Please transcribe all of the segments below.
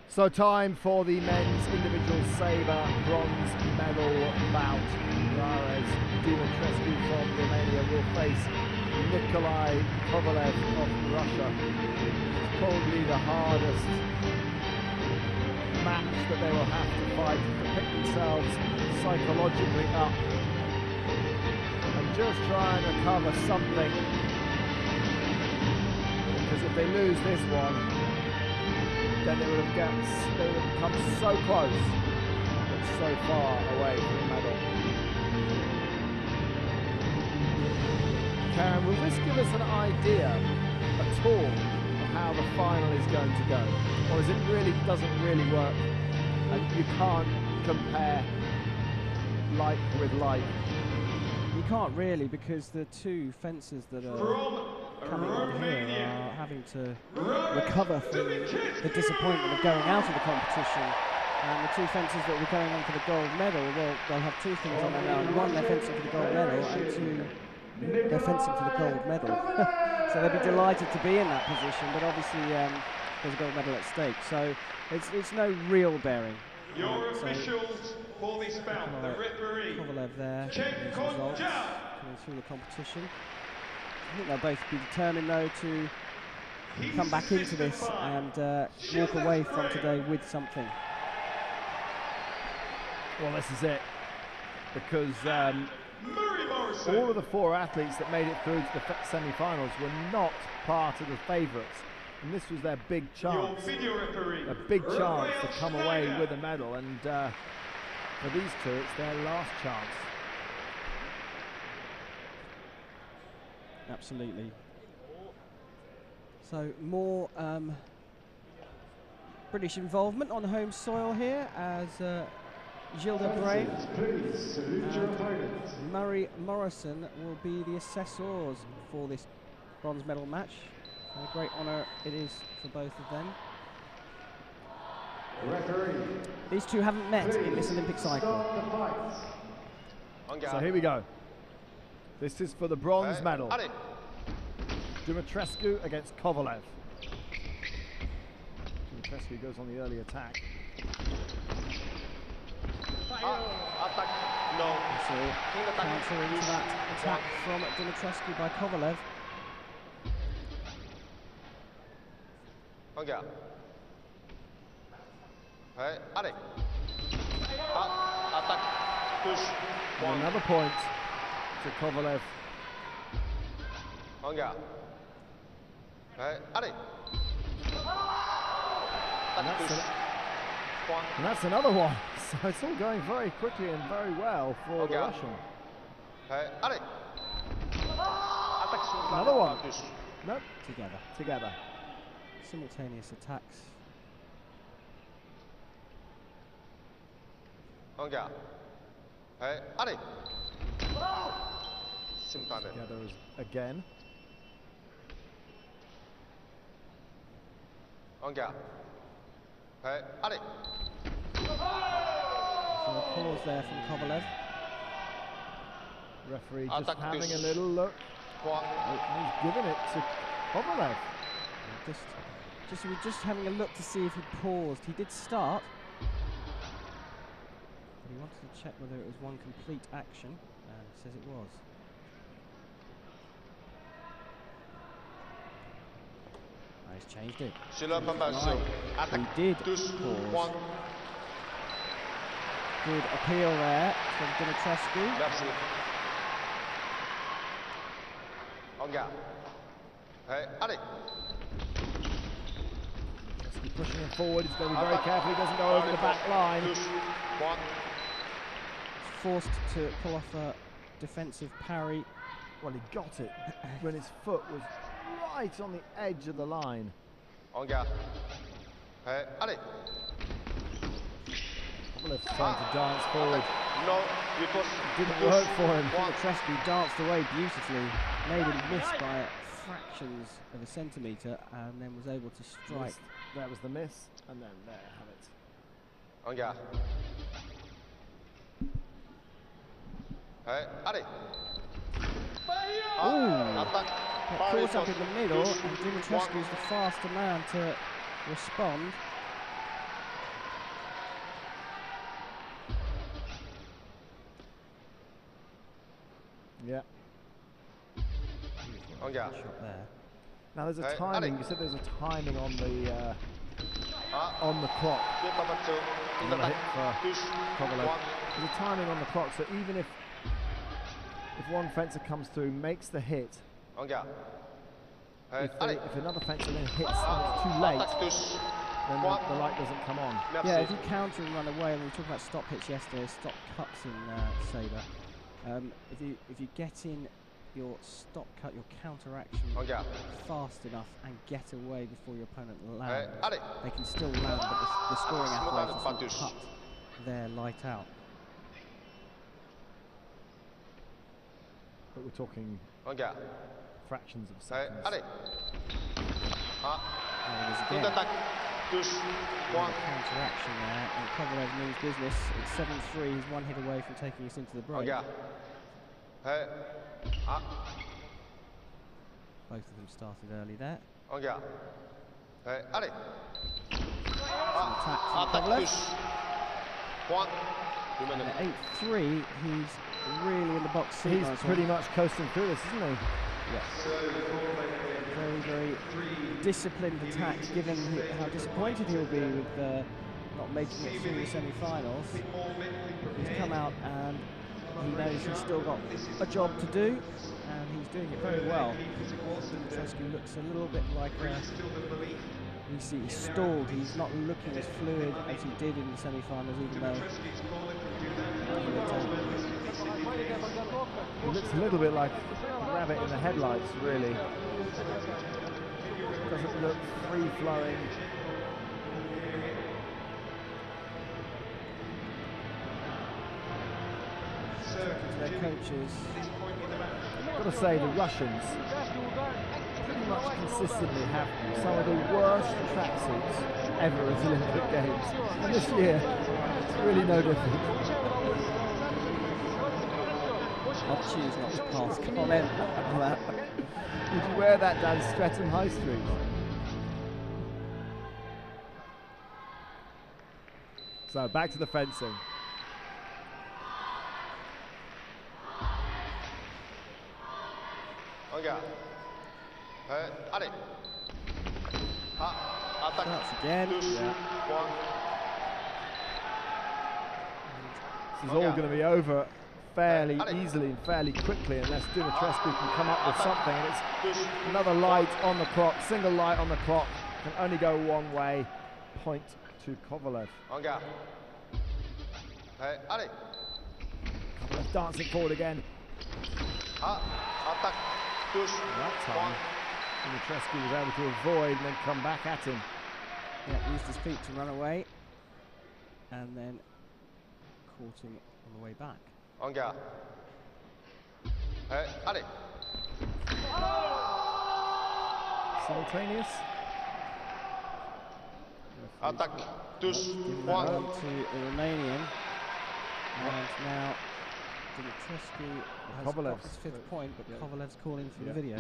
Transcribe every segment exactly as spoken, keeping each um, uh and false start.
So time for the men's individual sabre bronze medal bout. Dimitrescu from Romania will face Nikolay Kovalev of Russia. It's probably the hardest match that they will have to fight to pick themselves psychologically up and just try and recover something, because if they lose this one, then they would have got, they would have come so close but so far away from the medal. Karen, will this give us an idea at all of how the final is going to go, or is it really doesn't really work and you can't compare like with like? You can't really, because the two fencers that are coming on here are having to recover from the disappointment of going out of the competition. And the two fencers that were going on for the gold medal, well, they'll have two things on there now. One, they're fencing for the gold medal, and two, they're fencing for the gold medal. So they'll be delighted to be in that position, but obviously um, there's a gold medal at stake. So it's, it's no real bearing. Your so officials for this bout, the referee, Kovalev there, these results coming through the competition. I think they'll both be determined, though, to He's come back into this and uh, walk away from today with something. Well, this is it, because um, all of the four athletes that made it through to the semi-finals were not part of the favourites, and this was their big chance, a big chance to come away with a medal, and uh, for these two, it's their last chance. Absolutely. So more um, British involvement on home soil here, as uh, Gilda Bray and Murray Morrison will be the assessors for this bronze medal match. A great honour it is for both of them. Referee. These two haven't met in this Olympic cycle. So here we go. This is for the bronze medal. Dimitrescu against Kovalev. Dimitrescu goes on the early attack. No. So counter into that attack from Dimitrescu by Kovalev. Another point to Kovalev. And that's, an, and that's another one. So it's all going very quickly and very well for the Russian. Another one. Nope. Together. Together. Simultaneous attacks. Together as again. So a pause there from Kovalev. Referee just having a little look. He's given it to Kovalev. Yeah, just, just, we're just having a look to see if he paused. He did start. But he wanted to check whether it was one complete action, and he says it was. Oh, he's changed it. Right. He did pause. Good appeal there from Dimitrescu. He's pushing him forward. He's going to be very careful. He doesn't go over the back line. He's forced to pull off a defensive parry. Well, he got it when his foot was right on the edge of the line. Kovalev's trying to dance forward. No, it didn't work for him. Dimitrescu danced away beautifully, made him miss by fractions of a centimetre, and then was able to strike. That was the miss, and then there, have it. Ooh, caught up in the middle, and Dimitrescu's the faster man to respond. shot there. Now there's a timing. You said there's a timing on the uh, on the clock. Another hit for Kovalev. There's a timing on the clock, so even if if one fencer comes through, makes the hit, if, they, if another fencer then hits and it's too late, then the, the light doesn't come on. Yeah, if you counter and run away, and we were talking about stop hits yesterday, stop cuts in uh, Sabre. Um, if you if you get in your stop cut, your counter action fast enough and get away before your opponent lands, they can still land, but the, the scoring apparatus will cut their light out. But we're talking fractions of seconds. There it is again. Counter action there, and Kovalev means business. It's seven three. He's one hit away from taking us into the break. Both of them started early there. And at eight three, he's really in the box seat. He's nice pretty one. much coasting through this, isn't he? Yes. Very, very disciplined attack, given how disappointed he'll be with uh, not making it through the semi-finals. He's come out and he knows he's still got a job to do, and he's doing it very well. Dimitrescu looks a little bit like uh, you see he's stalled. He's not looking as fluid as he did in the semi-finals, even though He looks a little bit like a rabbit in the headlights, really. Doesn't look free-flowing. to their coaches. I've got to say, the Russians pretty much consistently have some of the worst tracksuits ever at Olympic Games. And this year, it's really no different. I'll choose not to pass comment on that. Would you wear that down Streatham High Street? So back to the fencing. Starts again. Yeah. This is all going to be over fairly easily and fairly quickly unless Dimitrescu can come up with something. And it's another light on the clock, single light on the clock, can only go one way. Point to Kovalev. Kovalev dancing forward again. That time, Dimitrescu was able to avoid and then come back at him. Yeah, used his feet to run away and then caught him on the way back. Simultaneous. Attack. Giving that on to the Romanian. And now Dimitrescu has got his fifth point, but yeah. Kovalev's calling for yeah. the video.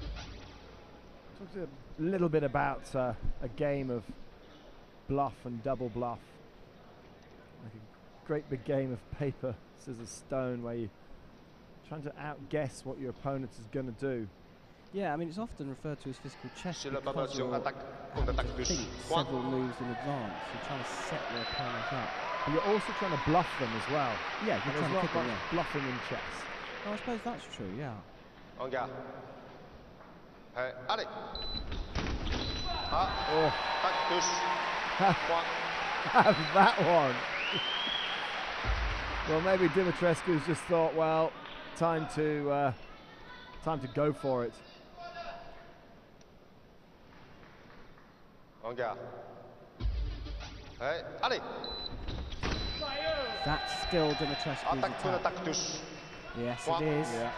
Talk a little bit about uh, a game of bluff and double bluff. Like a great big game of paper, scissors, stone, where you're trying to outguess what your opponent is going to do. Yeah, I mean, it's often referred to as physical chess because you're having to think several moves in advance. You're trying to set your opponent up. But you're also trying to bluff them as well. Yeah, you're trying to kick them, yeah. Bluffing in chess. Oh, I suppose that's true, yeah. Oh. Have that one. Well, maybe Dimitrescu's just thought, well, time to uh, time to go for it. That's still Dimitrescu's attack. Yes, it is. Yeah.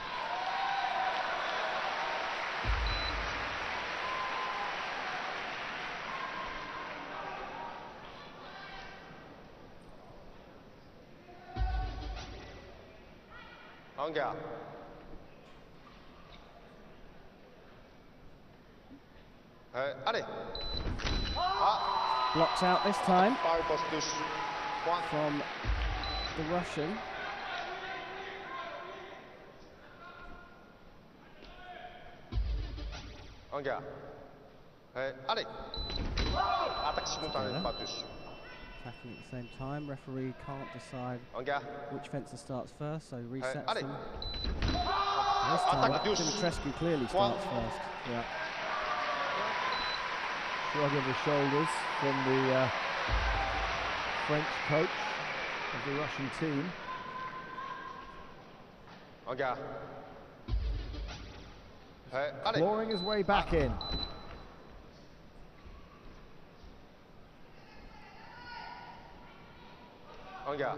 Blocked out this time from the Russian. En garde. Hey, allez. Attaque simultanée pas touche. Attacking at the same time. Referee can't decide En garde. which fencer starts first, so resets Hey, allez. them. This time, Attaque douce. Dimitrescu clearly starts first. Yeah. Shrug of the shoulders from the uh, French coach of the Russian team. En garde. Hey, allez. Clawing his way back in. En garde.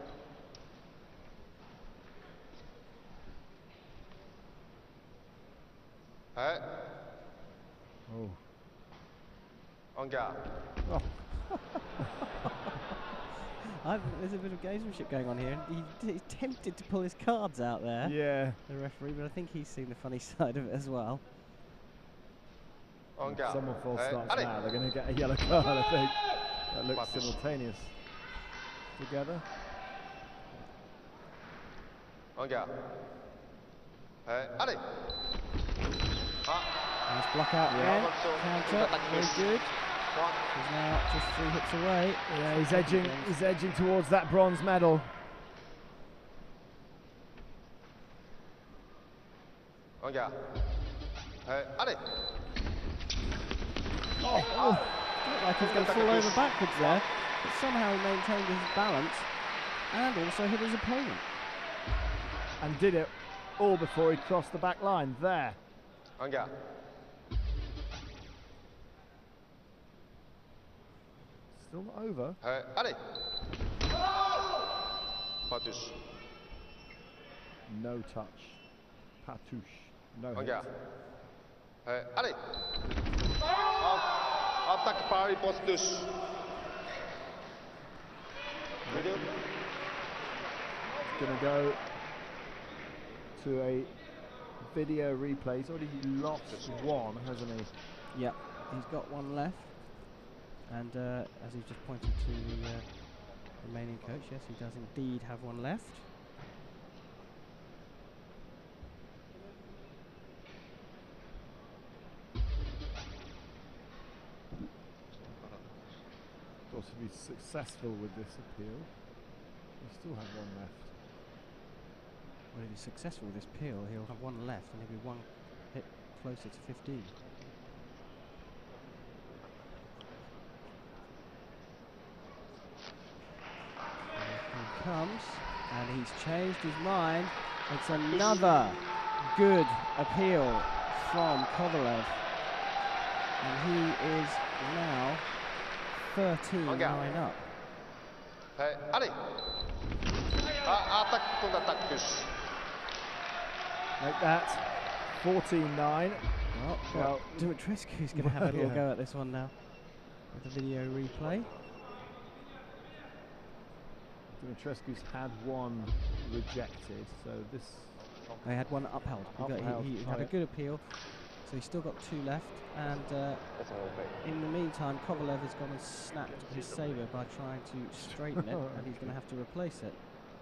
Hey. Oh. En garde. Oh. I've, there's a bit of gamesmanship going on here. He, he's tempted to pull his cards out there, Yeah. the referee, but I think he's seen the funny side of it as well. En garde. Someone false Hey, starts allez. now. They're going to get a yellow card, I think. That looks Marcus. simultaneous. Together. En garde. Hey, allez. Ah. Nice block out Yeah. again. Counter, very good. He's now just three hits away. Yeah, he's edging. He's edging towards that bronze medal. En garde. Hey, allez. Oh, oh. Looked like he was going to fall over backwards there, but somehow he maintained his balance and also hit his opponent. And did it all before he crossed the back line. There. En garde. Still not over. Hey, allez. Pas touche. No touch. Patouche. No En hit. garde. Hey, allez. Ah. Attaque par riposte touche. Video. Going to go to a video replay. He's already lost one, hasn't he? Yep, he's got one left. And uh, as he's just pointed to the uh, Romanian coach, yes, he does indeed have one left. Of course, if he's successful with this appeal, he'll still have one left. Well, if he's successful with this appeal, he'll have one left and he'll be one hit closer to fifteen. He comes, and he's changed his mind. It's another good appeal from Kovalev, and he is now thirteen nine up. Hey, allez. Ah, attaque contre attaque touche. Like that. fourteen nine. Well, well Dimitrescu's going to have a little yeah. go at this one now with the video replay. Dimitrescu's had one rejected, so this. They had one upheld. He, got, Upheld, he, he oh had yeah. a good appeal, so he's still got two left. And uh, in the meantime, Kovalev has gone and snapped his Sabre by trying to straighten it, and he's going to have to replace it.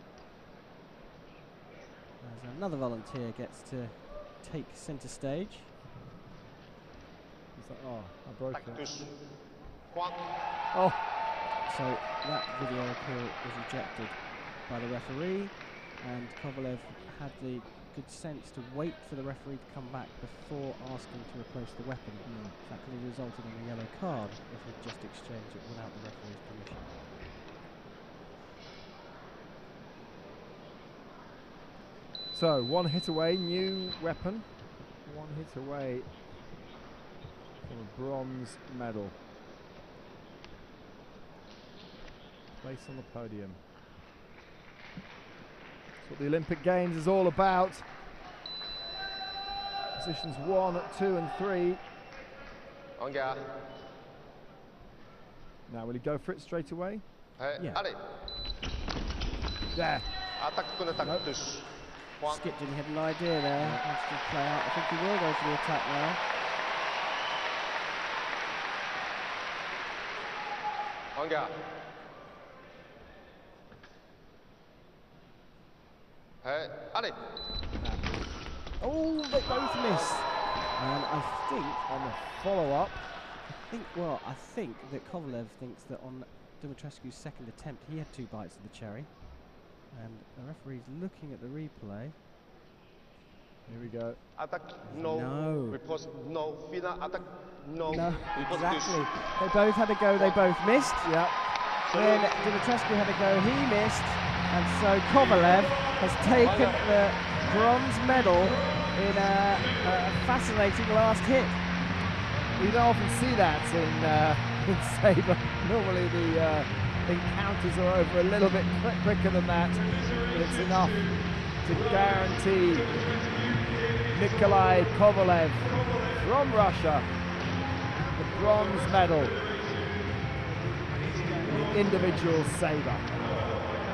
As another volunteer gets to take centre stage. He's like, oh, I broke Attaque it. touche. Point. Oh, So that video appeal was rejected by the referee, and Kovalev had the good sense to wait for the referee to come back before asking to replace the weapon. Mm. That could have resulted in a yellow card if he'd just exchanged it without the referee's permission. so one hit away, new weapon. One hit away from a bronze medal. Place on the podium. That's what the Olympic Games is all about. Positions one, two and three. En garde. Now will he go for it straight away? Hey, Yeah. allez. There. Attaque contre attaque Nope. touche. Point. Skip didn't have an idea there. Wants to play out. I think he will go for the attack now. En garde. Hey, allez. Oh, they both miss. And I think on the follow-up. I think well, I think that Kovalev thinks that on Dumitrescu's second attempt he had two bites of the cherry. And the referee's looking at the replay. Here we go. Attack, no. No. Repose, no. Final attack, no. No, Repose, exactly. They both had a go, they both missed. Yep. Then Dumitrescu had a go, he missed. And so Kovalev has taken the bronze medal in a, a fascinating last hit. You don't often see that in, uh, in Sabre. Normally the uh, encounters are over a little bit quick, quicker than that, but it's enough to guarantee Nikolay Kovalev from Russia the bronze medal in the individual sabre.